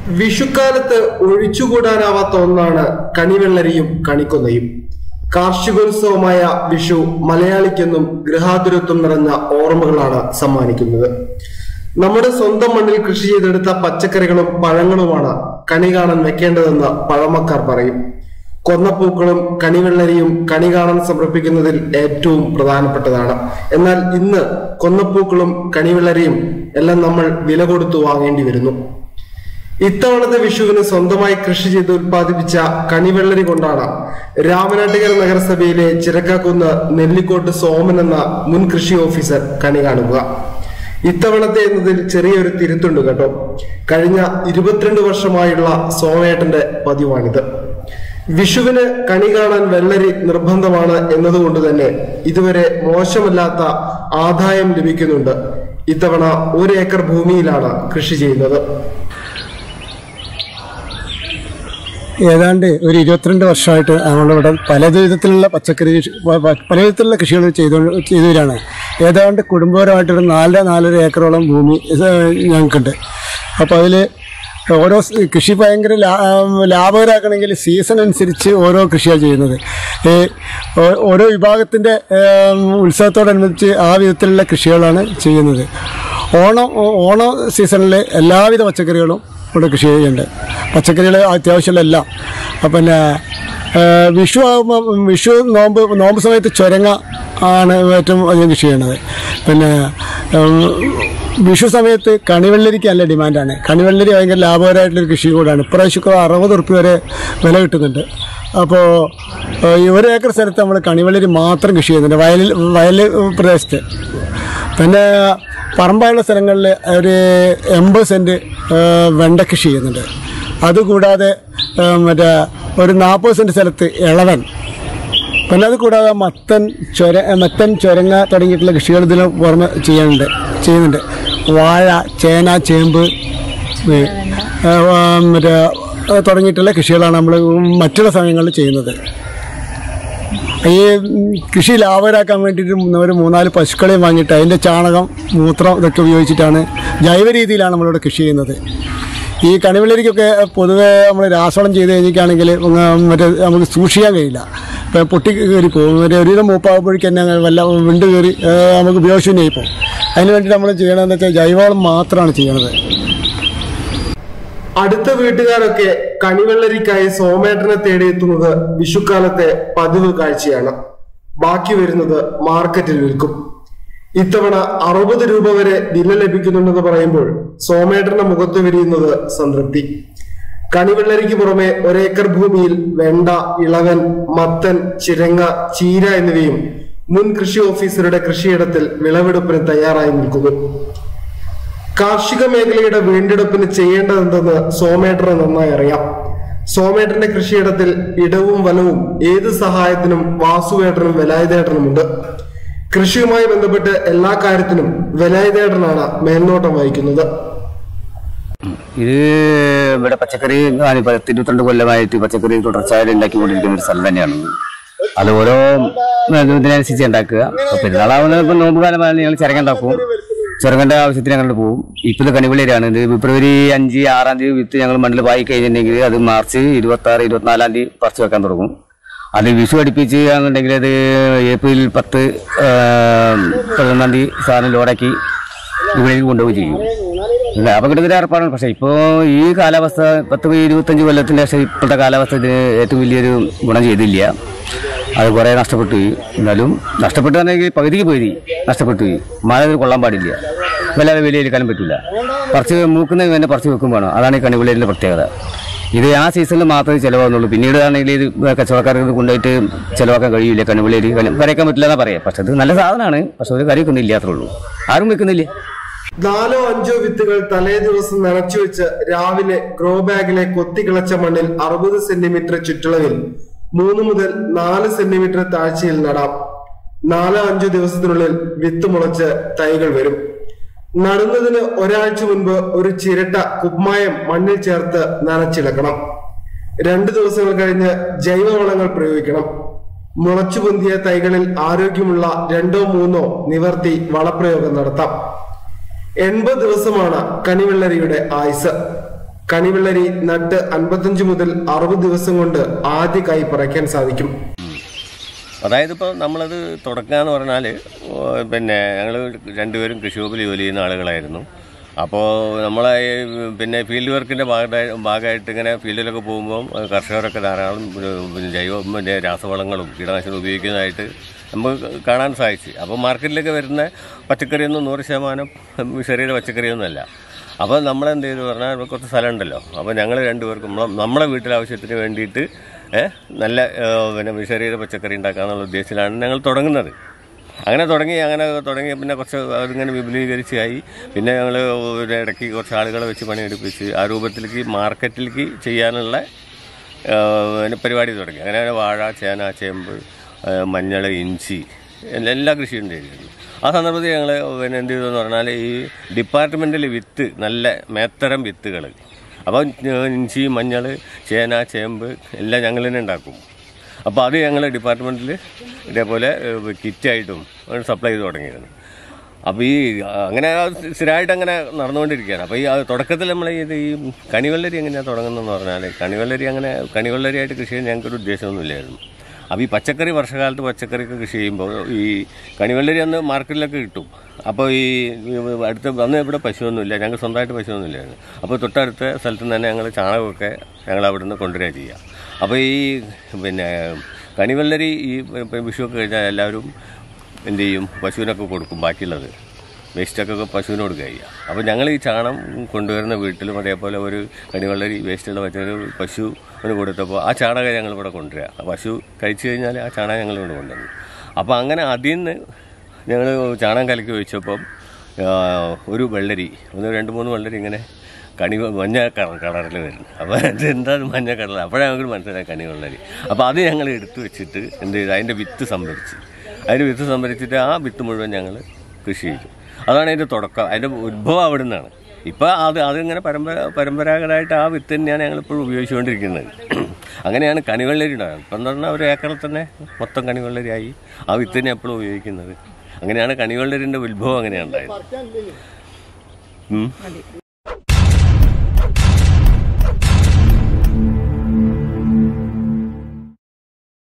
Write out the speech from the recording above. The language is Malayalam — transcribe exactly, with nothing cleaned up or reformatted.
വിഷുക്കാലത്ത് ഒഴിച്ചുകൂടാനാവാത്ത ഒന്നാണ് കണിവെള്ളരിയും കണിക്കൊന്നയും. കാർഷികോത്സവമായ വിഷു മലയാളിക്കെന്നും ഗൃഹാതുരത്വം നിറഞ്ഞ ഓർമ്മകളാണ് സമ്മാനിക്കുന്നത്. നമ്മുടെ സ്വന്തം മണ്ണിൽ കൃഷി ചെയ്തെടുത്ത പച്ചക്കറികളും പഴങ്ങളുമാണ് കണി കാണാൻ വെക്കേണ്ടതെന്ന് പഴമക്കാർ പറയും. കൊന്നപ്പൂക്കളും കണിവെള്ളരിയും കണി കാണാൻ സമർപ്പിക്കുന്നതിൽ ഏറ്റവും പ്രധാനപ്പെട്ടതാണ്. എന്നാൽ ഇന്ന് കൊന്നപ്പൂക്കളും കണിവെള്ളരിയും എല്ലാം നമ്മൾ വില കൊടുത്തു വാങ്ങേണ്ടി വരുന്നു. ഇത്തവണത്തെ വിഷുവിന് സ്വന്തമായി കൃഷി ചെയ്ത് ഉൽപ്പാദിപ്പിച്ച കണിവെള്ളരി കൊണ്ടാണ് രാമനാട്ടുകര നഗരസഭയിലെ ചിരക്കാക്കുന്ന് നെല്ലിക്കോട്ട് സോമൻ എന്ന മുൻ കൃഷി ഓഫീസർ കണി കാണുക. ഇത്തവണത്തെ എന്നതിൽ ചെറിയൊരു തിരുത്തുണ്ട് കേട്ടോ. കഴിഞ്ഞ ഇരുപത്തിരണ്ട് വർഷമായുള്ള സോമേട്ടന്റെ പതിവാണിത്. വിഷുവിന് കണി കാണാൻ വെള്ളരി നിർബന്ധമാണ് എന്നതുകൊണ്ട് തന്നെ ഇതുവരെ മോശമല്ലാത്ത ആദായം ലഭിക്കുന്നുണ്ട്. ഇത്തവണ ഒരു ഏക്കർ ഭൂമിയിലാണ് കൃഷി ചെയ്യുന്നത്. ഏതാണ്ട് ഒരു ഇരുപത്തിരണ്ട് വർഷമായിട്ട് നമ്മളിവിടെ പല വിധത്തിലുള്ള പച്ചക്കറി പല വിധത്തിലുള്ള കൃഷികൾ ചെയ്തു ചെയ്തവരാണ്. ഏതാണ്ട് കുടുംബപരമായിട്ടൊരു നാലര നാലര ഏക്കറോളം ഭൂമി ഞങ്ങൾക്കുണ്ട്. അപ്പോൾ അതിൽ ഓരോ കൃഷി ഭയങ്കര ലാഭകരമാക്കണമെങ്കിൽ സീസൺ അനുസരിച്ച് ഓരോ കൃഷിയാണ് ചെയ്യുന്നത്. ഓരോ വിഭാഗത്തിൻ്റെ ഉത്സവത്തോടനുബന്ധിച്ച് ആ വിധത്തിലുള്ള കൃഷികളാണ് ചെയ്യുന്നത്. ഓണം ഓണം സീസണിൽ എല്ലാവിധ പച്ചക്കറികളും ഇവിടെ കൃഷി ചെയ്യുന്നുണ്ട്. പച്ചക്കറികൾ അത്യാവശ്യമുള്ള എല്ലാം. പിന്നെ വിഷു ആകുമ്പോൾ വിഷു നോമ്പ് നോമ്പ് സമയത്ത് ചുരങ്ങ ആണ് ഏറ്റവും അധികം കൃഷി ചെയ്യണത്. പിന്നെ വിഷു സമയത്ത് കണിവെള്ളരിക്ക് നല്ല ഡിമാൻഡാണ്. കണിവെള്ളരി ഭയങ്കര ലാഭകരമായിട്ടുള്ളൊരു കൃഷി കൂടാണ്. ഇപ്രാവശ്യമൊക്കെ അറുപത് ഉറുപ്പ്യ വരെ വില കിട്ടുന്നുണ്ട്. അപ്പോൾ ഈ ഒരു ഏക്കർ സ്ഥലത്ത് നമ്മൾ കണിവെള്ളരി മാത്രം കൃഷി ചെയ്യുന്നുണ്ട്, വയലിൽ വയൽ പ്രദേശത്ത്. പിന്നെ പറമ്പായുള്ള സ്ഥലങ്ങളിൽ ഒരു എൺപത് സെൻറ്റ് വെണ്ട കൃഷി ചെയ്യുന്നുണ്ട്. അതുകൂടാതെ മറ്റേ ഒരു നാൽപ്പത് സെൻറ്റ് സ്ഥലത്ത് ഇളവൻ, പിന്നെ അത് കൂടാതെ മത്തൻ ചൊര മത്തൻ ചുരങ്ങ തുടങ്ങിയിട്ടുള്ള കൃഷികൾ ഇതിന് പുറമെ ചെയ്യാനുണ്ട് ചെയ്യുന്നുണ്ട് വാഴ, ചേന, ചേമ്പ് മറ്റേ തുടങ്ങിയിട്ടുള്ള കൃഷികളാണ് നമ്മൾ മറ്റുള്ള സമയങ്ങളിൽ ചെയ്യുന്നത്. ഈ കൃഷി ലാഭകരമാക്കാൻ വേണ്ടിയിട്ട് ഒരു മൂന്നാല് പശുക്കളെയും വാങ്ങിയിട്ട് അതിൻ്റെ ചാണകം, മൂത്രം ഇതൊക്കെ ഉപയോഗിച്ചിട്ടാണ് ജൈവ രീതിയിലാണ് നമ്മളിവിടെ കൃഷി ചെയ്യുന്നത്. ഈ കണിവെള്ളരിക്കൊക്കെ പൊതുവേ നമ്മൾ രാസവളം ചെയ്ത് കഴിഞ്ഞിട്ടാണെങ്കിൽ മറ്റേ നമുക്ക് സൂക്ഷിക്കാൻ കഴിയില്ല. ഇപ്പം പൊട്ടി കയറി പോകും. മറ്റേ ഒരുവിധം മൂപ്പാകുമ്പോഴേക്ക് തന്നെ വല്ല വിണ്ട് കയറി നമുക്ക് ഉപയോഗശൂന്യമായി പോകും. അതിന് വേണ്ടിയിട്ട് നമ്മൾ ചെയ്യണമെന്ന് വെച്ചാൽ ജൈവവളം മാത്രമാണ് ചെയ്യണത്. അടുത്ത വീട്ടുകാരൊക്കെ കണിവെള്ളരിക്കായി സോമേട്ടനെ തേടിയെത്തുന്നത് വിഷുക്കാലത്തെ പതിവ് കാഴ്ചയാണ്. ബാക്കി വരുന്നത് മാർക്കറ്റിൽ വിൽക്കും. ഇത്തവണ അറുപത് രൂപ വരെ വില ലഭിക്കുന്നുണ്ടെന്ന് പറയുമ്പോൾ സോമേട്ടന്റെ മുഖത്ത് വിരിയുന്നത് സംതൃപ്തി. കണിവെള്ളരിക്ക് പുറമെ ഒരേക്കർ ഭൂമിയിൽ വെണ്ട, ഇളവൻ, മത്തൻ, ചിരങ്ങ, ചീര എന്നിവയും മുൻ കൃഷി ഓഫീസറുടെ കൃഷിയിടത്തിൽ വിളവെടുപ്പിന് തയ്യാറായി നിൽക്കുന്നു. കാർഷിക മേഖലയുടെ വീണ്ടെടുപ്പിന് ചെയ്യേണ്ടതെന്തെന്ന് സോമേട്ടന് നന്നായി അറിയാം. സോമേട്ടന്റെ കൃഷിയിടത്തിൽ ഇടവും വലവും ഏത് സഹായത്തിനും വാസുവേട്ടനും വേലായുധേട്ടനുമുണ്ട്. കൃഷിയുമായി ബന്ധപ്പെട്ട് എല്ലാ കാര്യത്തിനും വേലായുധേട്ടനാണ് മേൽനോട്ടം വഹിക്കുന്നത്. ഇത് ഇവിടെ പച്ചക്കറി പത്ത് ഇരുപത്തിരണ്ട് കൊല്ലമായിട്ട് പച്ചക്കറി തുടർച്ചയായിട്ട് ഉണ്ടാക്കിക്കൊണ്ടിരിക്കുന്ന ഒരു സ്ഥലം തന്നെയാണ്. അത് ഓരോ ഇതിനനുസരിച്ച് ഉണ്ടാക്കുക. പെരുന്നാളാവുന്ന ഇപ്പം നോമ്പ് കാലമാണ് ഞങ്ങൾ ചിരങ്ങ ഉണ്ടാക്കും. ചെറുകൻ്റെ ആവശ്യത്തിന് ഞങ്ങൾ പോകും. ഇപ്പോൾ ഇത് കണിവെള്ളരിയാണ്. ഇത് ഫെബ്രുവരി അഞ്ച് ആറാം തീയതി വിത്ത് ഞങ്ങൾ മണ്ണിൽ വായി കഴിഞ്ഞിട്ടുണ്ടെങ്കിൽ അത് മാർച്ച് ഇരുപത്തി ആറ് ഇരുപത്തിനാലാം തീയതി പറിച്ച് വെക്കാൻ തുടങ്ങും. അത് വിഷു അടുപ്പിച്ച് ആണെന്നുണ്ടെങ്കിൽ അത് ഏപ്രിൽ പത്ത് പതിനൊന്നാം തീയതി സാധനം ലോഡാക്കി ഇവിടേക്ക് കൊണ്ടുപോയി ചെയ്യും. അപകടത്തിന് ഏർപ്പാടാണ്. പക്ഷേ ഇപ്പോൾ ഈ കാലാവസ്ഥ പത്ത് ഇരുപത്തഞ്ച് കൊല്ലത്തിൻ്റെ ശേഷം ഇപ്പോഴത്തെ കാലാവസ്ഥ ഇതിന് ഏറ്റവും വലിയൊരു ഗുണം ചെയ്തില്ല. അത് കുറേ നഷ്ടപ്പെട്ടു പോയി. എന്നാലും നഷ്ടപ്പെട്ടു പറഞ്ഞെങ്കിൽ പകുതിക്ക് പകുതി നഷ്ടപ്പെട്ടു പോയി. മഴ കൊള്ളാൻ പാടില്ല, വല്ലാതെ വെളിയെടുക്കാനും പറ്റില്ല. പറിച്ച് മൂക്കുന്ന തന്നെ പറിച്ച് വെക്കും വേണം. അതാണ് ഈ കണിവെള്ളരിൻ്റെ പ്രത്യേകത. ഇത് ആ സീസണിൽ മാത്രമേ ചിലവാകുന്നുള്ളൂ. പിന്നീട് ആണെങ്കിൽ ഇത് കച്ചവടക്കാർക്ക് കൊണ്ടുപോയിട്ട് ചിലവാക്കാൻ കഴിയില്ല. കണിവെള്ളരി കറിയാക്കാൻ പറ്റില്ല എന്നാ പറയാം. പക്ഷെ അത് നല്ല സാധനമാണ്. പക്ഷെ ഒരു കറി വെക്കുന്നില്ല, അത്രേ ഉള്ളൂ. ആരും വെക്കുന്നില്ല. നാലോ അഞ്ചോ വിത്തുകൾ തലേ ദിവസം നനച്ചു വെച്ച് രാവിലെ ഗ്രോ ബാഗിലെ കൊത്തിക്കിളച്ച മണ്ണിൽ അറുപത് സെന്റിമീറ്റർ ചുറ്റളവിൽ മൂന്ന് മുതൽ നാല് സെന്റിമീറ്റർ താഴ്ചയിൽ നടാം. നാലോ അഞ്ചോ ദിവസത്തിനുള്ളിൽ വിത്ത് മുളച്ച് തൈകൾ വരും. നടുന്നതിന് ഒരാഴ്ച മുൻപ് ഒരു ചിരട്ട കുമ്മായം മണ്ണിൽ ചേർത്ത് നനച്ചിളക്കണം. രണ്ടു ദിവസങ്ങൾ കഴിഞ്ഞ് ജൈവവളങ്ങൾ പ്രയോഗിക്കണം. മുളച്ചു പൊന്തിയ തൈകളിൽ ആരോഗ്യമുള്ള രണ്ടോ മൂന്നോ നിവർത്തി വളപ്രയോഗം നടത്താം. എൺപത് ദിവസമാണ് കണിവെള്ളരിയുടെ ആയുസ്. കണിവെള്ളരി നട്ട് അൻപത്തഞ്ച് മുതൽ അറുപത് ദിവസം കൊണ്ട് ആദ്യ കായ് പറിക്കാൻ സാധിക്കും. അതായത് ഇപ്പോൾ നമ്മളത് തുടക്കുക എന്ന് പറഞ്ഞാൽ പിന്നെ ഞങ്ങൾ രണ്ടുപേരും കൃഷി വകുപ്പിൽ ജോലി ചെയ്യുന്ന ആളുകളായിരുന്നു. അപ്പോൾ നമ്മളെ പിന്നെ ഫീൽഡ് വർക്കിൻ്റെ ഭാഗമായി ഭാഗമായിട്ട് ഇങ്ങനെ ഫീൽഡിലൊക്കെ പോകുമ്പോൾ കർഷകരൊക്കെ ധാരാളം ജൈവ പിന്നെ രാസവളങ്ങളും കീടനാശിനികളും ഉപയോഗിക്കുന്നതായിട്ട് നമുക്ക് കാണാൻ സാധിച്ചു. അപ്പോൾ മാർക്കറ്റിലേക്ക് വരുന്ന പച്ചക്കറിയൊന്നും നൂറ് ശതമാനം ശരീര പച്ചക്കറിയൊന്നുമല്ല. അപ്പോൾ നമ്മളെന്ത് ചെയ്തു പറഞ്ഞാൽ കുറച്ച് സ്ഥലം ഉണ്ടല്ലോ, അപ്പോൾ ഞങ്ങൾ രണ്ടുപേർക്കും നമ്മളെ വീട്ടിലാവശ്യത്തിന് വേണ്ടിയിട്ട് നല്ല പിന്നെ ശരീര പച്ചക്കറി ഉണ്ടാക്കാന്നുള്ള ഉദ്ദേശത്തിലാണ് ഞങ്ങൾ തുടങ്ങുന്നത്. അങ്ങനെ തുടങ്ങി അങ്ങനെ തുടങ്ങി പിന്നെ കുറച്ച് അതിങ്ങനെ വിപുലീകരിച്ചായി. പിന്നെ ഞങ്ങൾ ഇടയ്ക്ക് കുറച്ച് ആളുകളെ വെച്ച് പണിയെടുപ്പിച്ച് ആ രൂപത്തിലേക്ക് മാർക്കറ്റിലേക്ക് ചെയ്യാനുള്ള പരിപാടി തുടങ്ങി. അങ്ങനെ വാഴ, ചേന, ചേമ്പ്, മഞ്ഞൾ, ഇഞ്ചി എല്ലാ കൃഷിയും ഉണ്ടായിരുന്നു. ആ സന്ദർഭത്തിൽ ഞങ്ങൾ പിന്നെ എന്ത് ചെയ്തെന്ന് പറഞ്ഞാൽ ഈ ഡിപ്പാർട്ട്മെൻറ്റിൽ വിത്ത് നല്ല മേത്തരം വിത്തുകൾ, അപ്പം ഇഞ്ചി, മഞ്ഞൾ, ചേന, ചേമ്പ് എല്ലാം ഞങ്ങൾ തന്നെ ഉണ്ടാക്കും. അപ്പോൾ അത് ഞങ്ങൾ ഡിപ്പാർട്ട്മെൻറ്റിൽ ഇതേപോലെ കിറ്റായിട്ടും സപ്ലൈ ചെയ്ത് തുടങ്ങിയിരുന്നു. അപ്പോൾ ഈ അങ്ങനെ സ്ഥിരമായിട്ട് അങ്ങനെ നടന്നുകൊണ്ടിരിക്കുകയാണ്. അപ്പോൾ ഈ തുടക്കത്തിൽ നമ്മൾ ഇത് ഈ കണിവെള്ളരി എങ്ങനെയാണ് തുടങ്ങുന്നതെന്ന് പറഞ്ഞാൽ കണിവെള്ളരി അങ്ങനെ കണിവെള്ളരിയായിട്ട് കൃഷി ചെയ്യാൻ ഞങ്ങൾക്കൊരു ഉദ്ദേശമൊന്നുമില്ലായിരുന്നു. അപ്പോൾ ഈ പച്ചക്കറി വർഷകാലത്ത് പച്ചക്കറിയൊക്കെ കൃഷി ചെയ്യുമ്പോൾ ഈ കണിവെള്ളരി അന്ന് മാർക്കറ്റിലൊക്കെ കിട്ടും. അപ്പോൾ ഈ അടുത്ത് അന്ന് ഇവിടെ പശുവൊന്നുമില്ല, ഞങ്ങൾ സ്വന്തമായിട്ട് പശുവൊന്നുമില്ലായിരുന്നു. അപ്പോൾ തൊട്ടടുത്ത സ്ഥലത്ത് നിന്ന് തന്നെ ഞങ്ങൾ ചാണകമൊക്കെ ഞങ്ങൾ അവിടെ നിന്ന് കൊണ്ടുവരിക ചെയ്യുക. അപ്പോൾ ഈ പിന്നെ കണിവെള്ളരി ഈ വിഷുവൊക്കെ കഴിഞ്ഞാൽ എല്ലാവരും എന്ത് ചെയ്യും, പശുവിനൊക്കെ കൊടുക്കും. ബാക്കിയുള്ളത് വേസ്റ്റൊക്കെ പശുവിന് കൊടുക്കുക ചെയ്യുക. അപ്പോൾ ഞങ്ങൾ ഈ ചാണം കൊണ്ടുവരുന്ന വീട്ടിലും അതേപോലെ ഒരു കണിവെള്ളരി വേസ്റ്റുള്ള പച്ചക്കറി പശുവിന് കൊടുത്തപ്പോൾ ആ ചാണകം ഞങ്ങൾ ഇവിടെ കൊണ്ടുവരിക. പശു കഴിച്ചു കഴിഞ്ഞാൽ ആ ചാണകം ഞങ്ങൾ ഇവിടെ കൊണ്ടുവന്നു. അപ്പോൾ അങ്ങനെ അതിൽ നിന്ന് ഞങ്ങൾ ചാണകം കലക്കി വെച്ചപ്പം ഒരു വെള്ളരി ഒന്ന് രണ്ട് മൂന്ന് വെള്ളരി ഇങ്ങനെ കണി മഞ്ഞ കളറിൽ വരുന്നു. അപ്പോൾ അത് എന്താണ് മഞ്ഞ കളർ, അപ്പോഴേ ഞങ്ങൾക്ക് മനസ്സിലായി കണി വെള്ളരി. അപ്പോൾ അത് ഞങ്ങൾ എടുത്തു വെച്ചിട്ട് എന്ത് ചെയ്തു, അതിൻ്റെ വിത്ത് സംഭരിച്ച് അതിൻ്റെ വിത്ത് സംഭരിച്ചിട്ട് ആ വിത്ത് മുഴുവൻ ഞങ്ങൾ കൃഷി ചെയ്തു. അതാണ് അതിൻ്റെ തുടക്കം, അതിൻ്റെ ഉത്ഭവം അവിടെ നിന്നാണ്. ഇപ്പോൾ അത് അതിങ്ങനെ പരമ്പര പരമ്പരാഗതമായിട്ട് ആ വിത്ത് തന്നെയാണ് ഞങ്ങളിപ്പോഴും ഉപയോഗിച്ചുകൊണ്ടിരിക്കുന്നത്. അങ്ങനെയാണ് കണിവെള്ളരി ഉണ്ടാകുന്നത്. ഇപ്പം എന്ന് പറഞ്ഞാൽ ഒരു ഏക്കറിൽ തന്നെ മൊത്തം കണിവെള്ളരിയായി ആ വിത്ത് തന്നെ എപ്പോഴും ഉപയോഗിക്കുന്നത്. അങ്ങനെയാണ് കണിവെള്ളരിൻ്റെ ഉത്ഭവം അങ്ങനെയാണ് ഉണ്ടായത്.